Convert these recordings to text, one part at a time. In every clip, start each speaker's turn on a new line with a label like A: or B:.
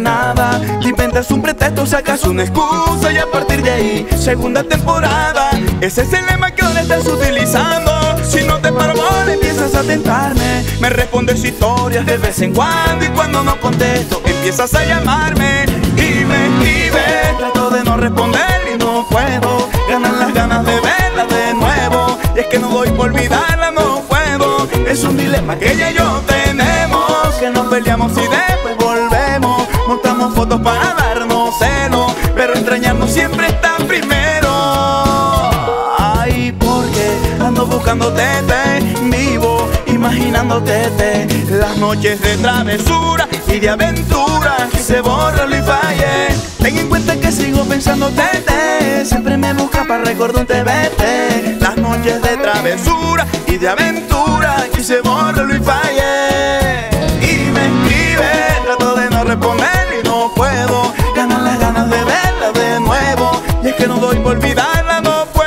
A: nada. Te inventas un pretexto, sacas una excusa y a partir de ahí, segunda temporada. Ese es el lema que ahora estás utilizando. Si no te paro, empiezas a tentarme. Me respondes historias de vez en cuando y cuando no contesto, empiezas a llamarme y me escribes. Trato de no responder y no puedo. Ganan las ganas de verla de nuevo. Y es que no doy por olvidarla, no puedo. Es un dilema que ella y yo tenemos, que nos peleamos y después volvemos. Montamos fotos para darnos celos, pero extrañarnos siempre está primero. Ay, porque ando buscándote vivo, imaginándote las noches de travesura y de aventura. Quise borrarlo y fallé. Ten en cuenta que sigo pensándote, siempre me busca para recordarte, vete. Las noches de travesura y de aventura. Quise borrarlo y fallé. Y me escribe, trato de no responder y no puedo. Ganan las ganas de verla de nuevo. Y es que no doy por olvidarla, no puedo.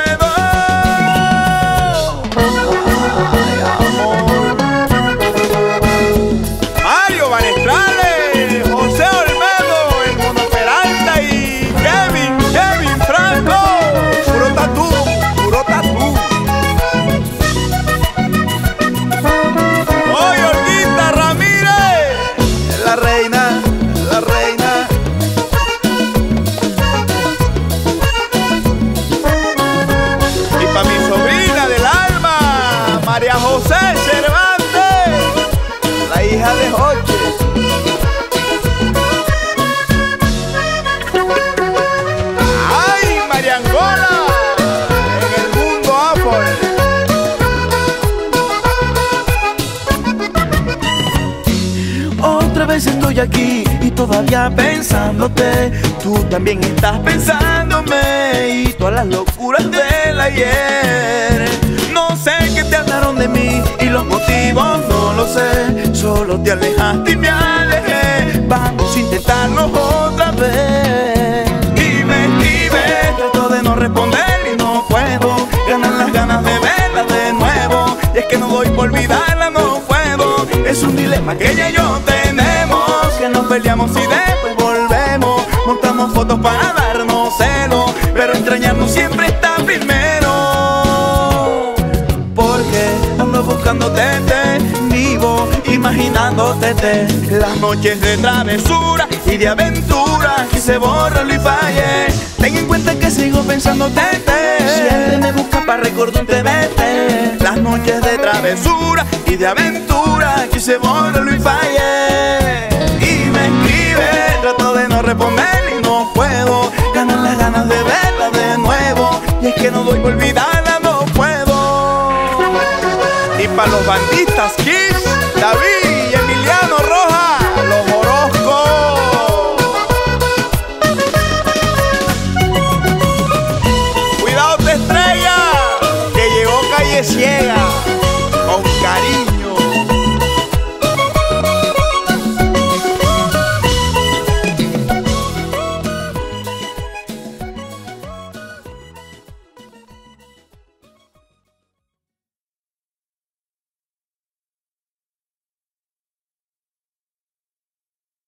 B: María José Cervantes, la hija de Jorge. ¡Ay, Mariangola! En el mundo Apple.
A: Otra vez estoy aquí y todavía pensándote. Tú también estás pensándome y todas las locuras del ayer. No sé qué te hablaron de mí y los motivos no lo sé. Solo te alejaste y me alejé. Vamos a intentarlo otra vez. Y me escribes, trato de no responder y no puedo. Ganan las ganas de verla de nuevo. Y es que no doy por olvidarla, no puedo. Es un dilema que ella y yo tenemos, que nos peleamos y después volvemos. Montamos fotos para darnos celos, pero extrañarnos siempre está primero. Ando buscándote vivo, imaginándote las noches de travesura y de aventura. Quise borrarlo y fallé. Ten en cuenta que sigo pensándote, siempre me busca para recordarte, vete. Las noches de travesura y de aventura. Quise borrarlo y fallé. Y me escribe, trato de no responder y no puedo. Ganan las ganas de verla de nuevo. Y es que no doy por olvidarla, no puedo.
B: Y para los bandistas